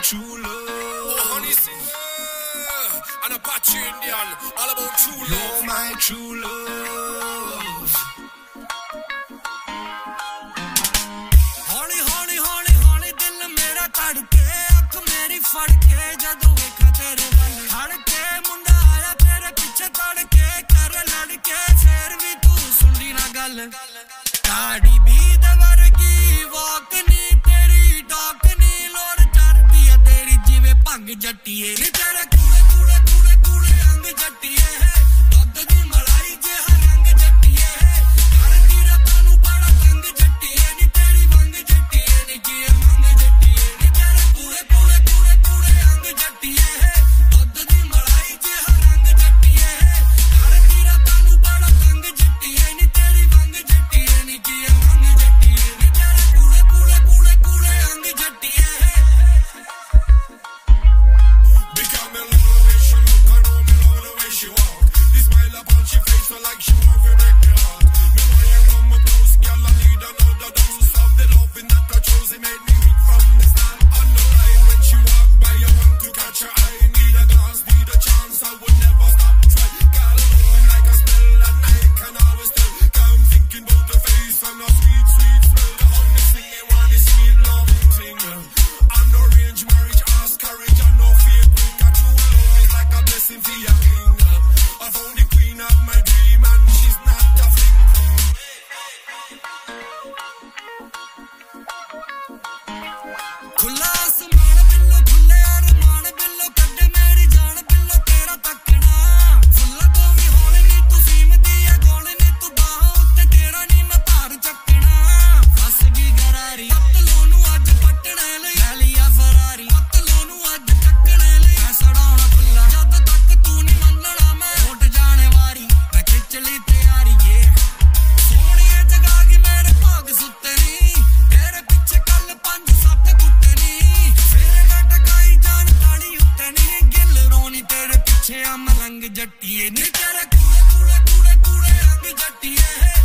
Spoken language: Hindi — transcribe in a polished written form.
true love. Oh, honey singer and Apache Indian, all about true love. You're my true love. हौली हौली हौली हौली दिल मेरा धड़के, अख मेरी फड़के जदों वेखा तेरे वल हड़के, मुंडा आया तेरे पीछे तड़के, करे लड़के फिर भी तू सुनदी ना गल। गाड़ी भी दवरगी वॉक नी तेरी डॉक नी, लोर चढ़दी है तेरी जिवे भंग जट्टिए नी, तेरे कूड़े कूड़े कूड़े कूड़े अंग जट्टिए है, दुध दी मलाई जे हर रंग जट्टिए है, करदी रातां नू बड़ा तंग जट्टिए नी, तेरी वंग जट्टिए नी जिए मंग जट्टिए नी, तेरे कूड़े कूड़े कूड़े कूड़े अंग जट्टिए है, दुध दी मलाई जे हर रंग जट्टिए है, करदी रातां नू बड़ा तंग जट्टिए नी, तेरी वंग जट्टिए नी जिए मंग जट्टिए नी, तेरे कूड़े कूड़े कूड़े कूड़े अंग जट्टिए है। Become a little way she look, I know me love the way she walk. This smile upon she face so like she want to break me heart. Me why you come up close, girl I need another dose of the loving that I chose. It made me weak from the start. On the line when she walk by, I want to catch her eye. Need a glance, need a chance, I would never stop try. Girl loving like a spell at night, can always tell. Come thinking about the face and a sweet sweet smell. The honey singing one is sweet love thing. I'm no arranged marriage, ask courage and no fake quick. A true love is like a blessing for your king. I found the queen of my dream and she's not a fling. खुला आसमान बिल्लो खुले अरमान बिल्लो, कड्डे मेरी जान बिल्लो तेरा तकना, फुल्ला तो भी होने नी तू सीम दी है गोल नी तू बाहों उत्ते, तेरा नी मैं भार चकना, फस गई गरारी पतलों नू अज पटने लई, ले लिया फरारी पतलों नू अज टकने लई, मैं सड़ाउणा खुला जद तक तू नी मनना, मैं उठ जाने वारी मैं खिच ली तैयारी ये सोहणिए जगा गई मेरे भाग सुत्ते नी, तेरे पिछे कल 5-7 कुत्ते नी, फेरेगा टकाई जान ताड़ी उत्ते नी, गिल रोनी तेरे पिछे आ मलंग जट्टिए नी, तेरे कूड़े कूड़े कूड़े कूड़े अंग जट्टिए है,